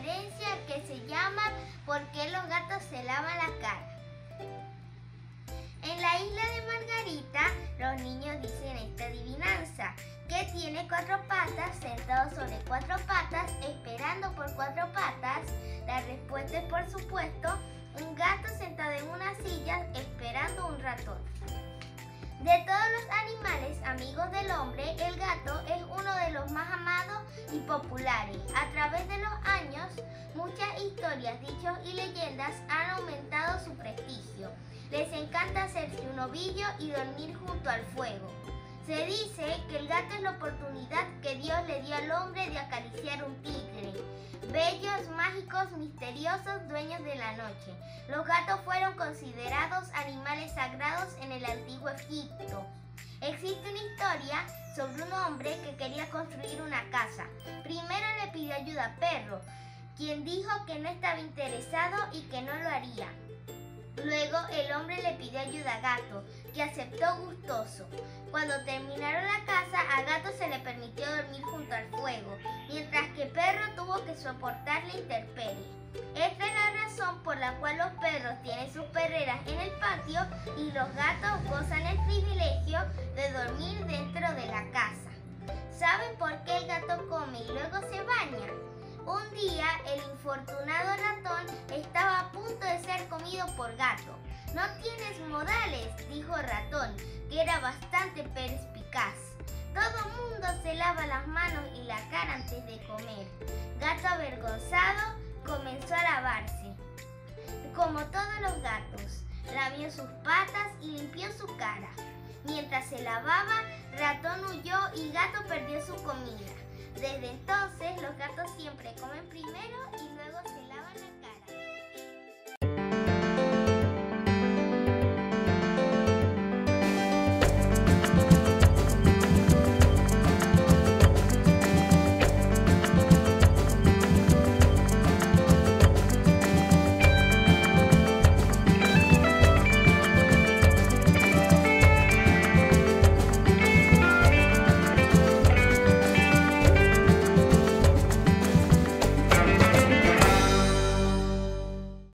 conferencia que se llama ¿Por qué los gatos se lavan la cara? En la isla de Margarita, los niños dicen esta adivinanza, que tiene 4 patas, sentado sobre 4 patas, esperando por 4 patas. La respuesta es, por supuesto, un gato sentado en una silla esperando un ratón. De todos los animales amigos del hombre, el gato es uno de los más amados y populares. A través de los años, muchas historias, dichos y leyendas han aumentado su prestigio. Les encanta hacerse un ovillo y dormir junto al fuego. Se dice que el gato es la oportunidad que Dios le dio al hombre de acariciar un tigre. Bellos, mágicos, misteriosos, dueños de la noche. Los gatos fueron considerados animales sagrados en el antiguo Egipto. Existe una historia sobre un hombre que quería construir una casa. Primero le pidió ayuda a Perro, quien dijo que no estaba interesado y que no lo haría. Luego el hombre le pidió ayuda a Gato, que aceptó gustoso. Cuando terminaron la casa, a Gato se le permitió dormir junto al fuego, mientras que Perro tuvo que soportar la intemperie. Esta es la razón por la cual los perros tienen sus perreras en el patio y los gatos gozan el privilegio de dormir dentro de la casa. ¿Saben por qué el gato come y luego se baña? Un día, el infortunado ratón estaba a punto de ser comido por Gato. «No tienes modales», dijo Ratón, que era bastante perspicaz. «Todo mundo se lava las manos y la cara antes de comer». Gato, avergonzado, comenzó a lavarse. Como todos los gatos, lamió sus patas y limpió su cara. Mientras se lavaba, Ratón huyó y Gato perdió su comida. Desde entonces, los gatos siempre comen primero y luego se lavan la cara.